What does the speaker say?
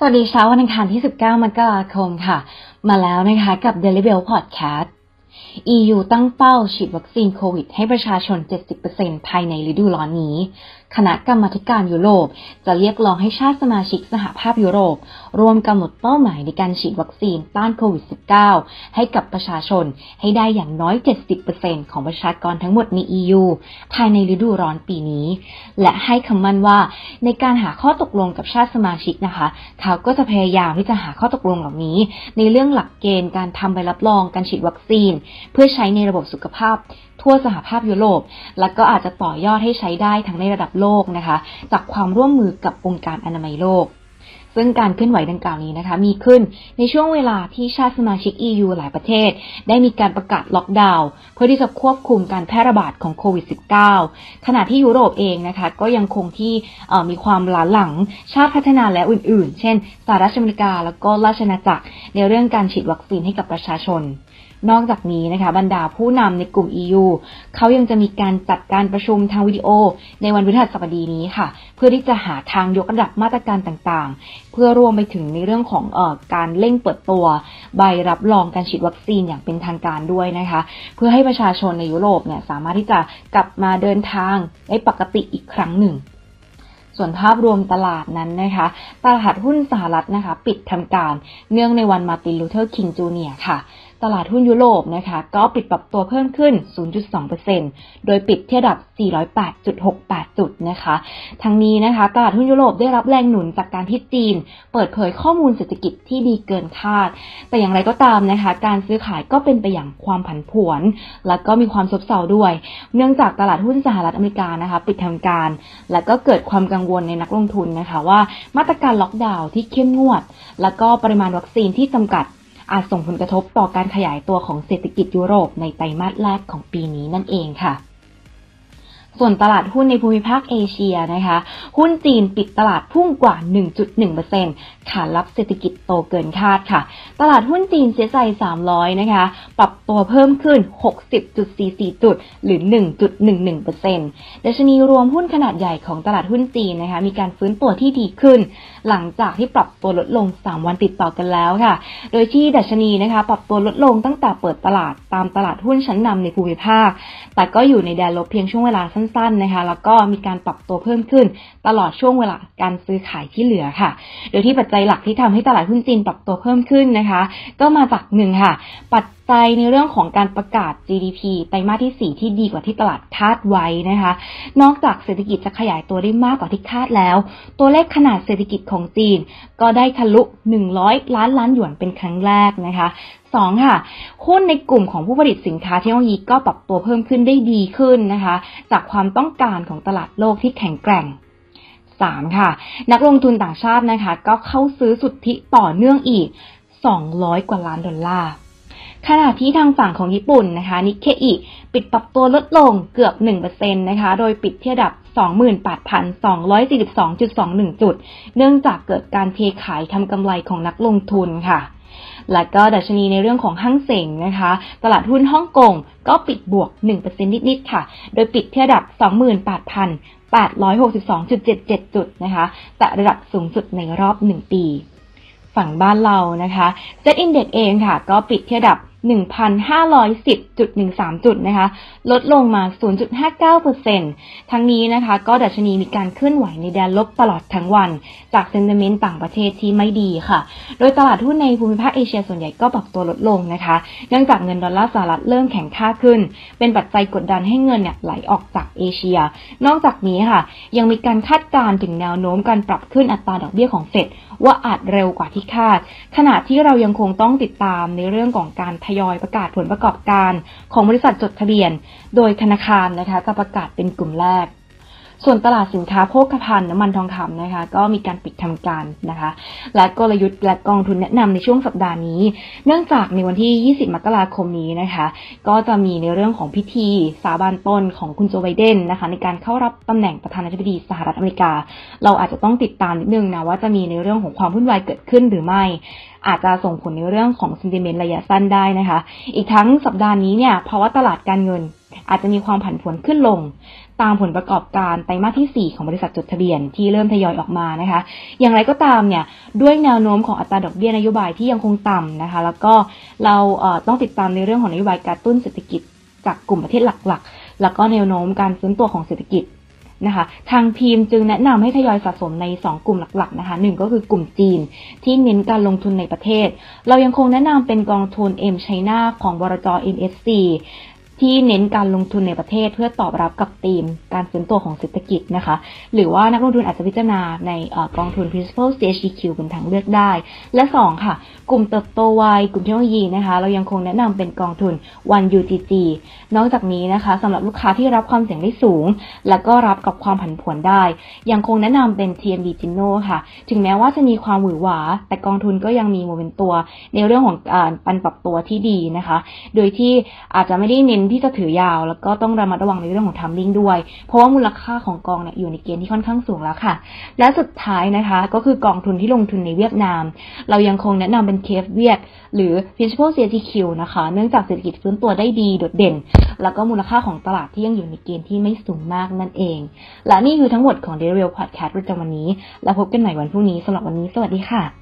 สวัสดีเช้าวันอังคารที่19 มกราคมค่ะมาแล้วนะคะกับ Daily Bell Podcast EU ตั้งเป้าฉีดวัคซีนโควิดให้ประชาชน 70% ภายในฤดูร้อนนี้คณะกรรมาการยุโรปจะเรียกร้องให้ชาติสมาชิกสหภาพยุโรปร่วมกำหนดเป้าหมายในการฉีดวัคซีนต้านโควิด -19 ให้กับประชาชนให้ได้อย่างน้อย 70% ของประชากรทั้งหมดใน EU ภายในฤดูร้อนปีนี้และให้คำมั่นว่าในการหาข้อตกลงกับชาติสมาชิกนะคะเขาก็จะพยายามที่จะหาข้อตกลงเหล่านี้ในเรื่องหลักเกณฑ์การทำใบรับรองการฉีดวัคซีนเพื่อใช้ในระบบสุขภาพทั่วสหภาพยุโรปและก็อาจจะต่อยอดให้ใช้ได้ทั้งในระดับโลกนะคะจากความร่วมมือกับองค์การอนามัยโลกซึ่งการเคลื่อนไหวดังกล่าวนี้นะคะมีขึ้นในช่วงเวลาที่ชาติสมาชิก EU หลายประเทศได้มีการประกาศล็อกดาวน์เพื่อที่จะควบคุมการแพร่ระบาดของโควิด -19 ขณะที่ยุโรปเองนะคะก็ยังคงที่มีความล้าหลังชาติพัฒนาและอื่นๆเช่นสหรัฐอเมริกาแล้วก็ราชอาณาจักรในเรื่องการฉีดวัคซีนให้กับประชาชนนอกจากนี้นะคะบรรดาผู้นำในกลุ่ม EU เขายังจะมีการจัดการประชุมทางวิดีโอในวันพฤหัสบดีนี้ค่ะเพื่อที่จะหาทางยกระดับมาตรการต่างๆเพื่อรวมไปถึงในเรื่องของการเร่งเปิดตัวใบรับรองการฉีดวัคซีนอย่างเป็นทางการด้วยนะคะเพื่อให้ประชาชนในยุโรปเนี่ยสามารถที่จะกลับมาเดินทางได้ปกติอีกครั้งหนึ่งส่วนภาพรวมตลาดนั้นนะคะตลาดหุ้นสหรัฐนะคะปิดทำการเนื่องในวันมาร์ตินลูเทอร์คิงจูเนียร์ค่ะตลาดหุ้นยุโรปนะคะก็ปิดปรับตัวเพิ่มขึ้น 0.2% โดยปิดที่ระดับ 408.68 จุดนะคะทั้งนี้นะคะตลาดหุ้นยุโรปได้รับแรงหนุนจากการที่จีนเปิดเผยข้อมูลเศรษฐกิจที่ดีเกินคาดแต่อย่างไรก็ตามนะคะการซื้อขายก็เป็นไปอย่างความผันผวนและก็มีความซบเซาด้วยเนื่องจากตลาดหุ้นสหรัฐอเมริกานะคะปิดทำการและก็เกิดความกังวลในนักลงทุนนะคะว่ามาตรการล็อกดาวน์ที่เข้มงวดและก็ปริมาณวัคซีนที่จำกัดอาจส่งผลกระทบต่อการขยายตัวของเศรษฐกิจยุโรปในไตรมาสแรกของปีนี้นั่นเองค่ะส่วนตลาดหุ้นในภูมิภาคเอเชียนะคะหุ้นจีนปิดตลาดพุ่งกว่า 1.1% ขานรับเศรษฐกิจโตเกินคาดค่ะตลาดหุ้นจีนเซ็นไซ300นะคะปรับตัวเพิ่มขึ้น 60.44 จุดหรือ 1.11% ดัชนีรวมหุ้นขนาดใหญ่ของตลาดหุ้นจีนนะคะมีการฟื้นตัวที่ดีขึ้นหลังจากที่ปรับตัวลดลง3วันติดต่อกันแล้วค่ะโดยที่ดัชนีนะคะปรับตัวลดลงตั้งแต่เปิดตลาดตามตลาดหุ้นชั้นนำในภูมิภาคแต่ก็อยู่ในแดนลบเพียงช่วงเวลาสั้นๆนะคะแล้วก็มีการปรับตัวเพิ่มขึ้นตลอดช่วงเวลาการซื้อขายที่เหลือค่ะโดยที่ปัจจัยหลักที่ทำให้ตลาดหุ้นจีนปรับตัวเพิ่มขึ้นนะคะก็มาจาก1ค่ะปัจจัยในเรื่องของการประกาศ GDP ไตรมาสที่4ที่ดีกว่าที่ตลาดคาดไว้นะคะนอกจากเศรษฐกิจจะขยายตัวได้มากกว่าที่คาดแล้วตัวเลขขนาดเศรษฐกิจของจีนก็ได้ทะลุ100ล้านหยวนเป็นครั้งแรกนะคะ2ค่ะหุ้นในกลุ่มของผู้ผลิตสินค้าเทคโนโลยีก็ปรับตัวเพิ่มขึ้นได้ดีขึ้นนะคะจากความต้องการของตลาดโลกที่แข็งแกร่ง3ค่ะนักลงทุนต่างชาตินะคะก็เข้าซื้อสุทธิต่อเนื่องอีก200กว่าล้านดอลลาร์ขณะที่ทางฝั่งของญี่ปุ่นนะคะนิเคอิปิดปรับตัวลดลงเกือบ 1% นะคะโดยปิดที่ระดับ 28,242.21 จุดเนื่องจากเกิดการเทขายทำกำไรของนักลงทุนค่ะและก็ดัชนีในเรื่องของหั่งเส็งนะคะตลาดหุ้นฮ่องกงก็ปิดบวก 1% นิดๆค่ะโดยปิดที่ระดับ 28,862.77 จุดนะคะแต่ระดับสูงสุดในรอบ1ปีฝั่งบ้านเรานะคะ Set Index เองค่ะก็ปิดที่ระดับ 1,510.13 จุดนะคะลดลงมา 0.59% ทั้งนี้นะคะก็ดัชนีมีการเคลื่อนไหวในแดนลบตลอดทั้งวันจากเซนติเมนต์ต่างประเทศที่ไม่ดีค่ะโดยตลาดหุ้นในภูมิภาคเอเชียส่วนใหญ่ก็ปรับตัวลดลงนะคะเนื่องจากเงินดอลลาร์สหรัฐเริ่มแข็งค่าขึ้นเป็นปัจจัยกดดันให้เงินเนี่ยไหลออกจากเอเชียนอกจากนี้ค่ะยังมีการคาดการณ์ถึงแนวโน้มการปรับขึ้นอัตราดอกเบี้ยของเฟดว่าอาจเร็วกว่าที่คาดขณะที่เรายังคงต้องติดตามในเรื่องของการทยอยประกาศผลประกอบการของบริษัทจดทะเบียนโดยธนาคารนะคะจะประกาศเป็นกลุ่มแรกส่วนตลาดสินค้าโภคภัณฑ์น้ำมันทองคำนะคะก็มีการปิดทำการนะคะและกลยุทธ์และกองทุนแนะนำในช่วงสัปดาห์นี้เนื่องจากในวันที่20 มกราคมนี้นะคะก็จะมีในเรื่องของพิธีสาบานตนของคุณโจไบเดนนะคะในการเข้ารับตำแหน่งประธานาธิบดีสหรัฐอเมริกาเราอาจจะต้องติดตามนิดนึงนะว่าจะมีในเรื่องของความวุ่นวายเกิดขึ้นหรือไม่อาจจะส่งผลในเรื่องของ sentiment ระยะสั้นได้นะคะอีกทั้งสัปดาห์นี้เนี่ยเพราะว่าตลาดการเงินอาจจะมีความผันผวนขึ้นลงตามผลประกอบการไตรมาสที่4ของบริษัทจดทะเบียนที่เริ่มทยอยออกมานะคะอย่างไรก็ตามเนี่ยด้วยแนวโน้มของอัตราดอกเบี้ยนโยบายที่ยังคงต่ำนะคะแล้วก็เราต้องติดตามในเรื่องของนโยบายกระตุ้นเศรษฐกิจจากกลุ่มประเทศหลักๆแล้วก็แนวโน้มการฟื้นตัวของเศรษฐกิจนะคะทางทีมจึงแนะนำให้ทยอยสะสมใน2กลุ่มหลักๆนะคะ1ก็คือกลุ่มจีนที่เน้นการลงทุนในประเทศเรายังคงแนะนำเป็นกองทุน M China ของบลจ. MSCที่เน้นการลงทุนในประเทศเพื่อตอบรับกับธีมการฟื้นตัวของเศรษฐกิจนะคะหรือว่านักลงทุนอาจจะพิจารณาในกองทุน Principal CHDQ เป็นทางเลือกได้และ2ค่ะกลุ่มเติบโตไวกลุ่มเทคโนโลยีนะคะเรายังคงแนะนำเป็นกองทุน 1UGG นอกจากนี้นะคะสำหรับลูกค้าที่รับความเสี่ยงได้สูงและก็รับกับความผันผวนได้ยังคงแนะนำเป็น TMB Gino ค่ะถึงแม้ว่าจะมีความหวือหวาแต่กองทุนก็ยังมีโมเมนตัวในเรื่องของการปรับตัวที่ดีนะคะโดยที่อาจจะไม่ได้เน้นที่จะถือยาวแล้วก็ต้องระมัดระวังในเรื่องของ timing ด้วยเพราะว่ามูลค่าของกองเนี่ยอยู่ในเกณฑ์ที่ค่อนข้างสูงแล้วค่ะและสุดท้ายนะคะก็คือกองทุนที่ลงทุนในเวียดนามเรายังคงแนะนำเป็น KF เวียดหรือ Principal CHDQ นะคะเนื่องจากเศรษฐกิจฟื้นตัวได้ดีโดดเด่นแล้วก็มูลค่าของตลาดที่ยังอยู่ในเกณฑ์ที่ไม่สูงมากนั่นเองและนี่คือทั้งหมดของ Daily Podcast ประจำวันนี้แล้วพบกันใหม่วันพรุ่งนี้สำหรับวันนี้สวัสดีค่ะ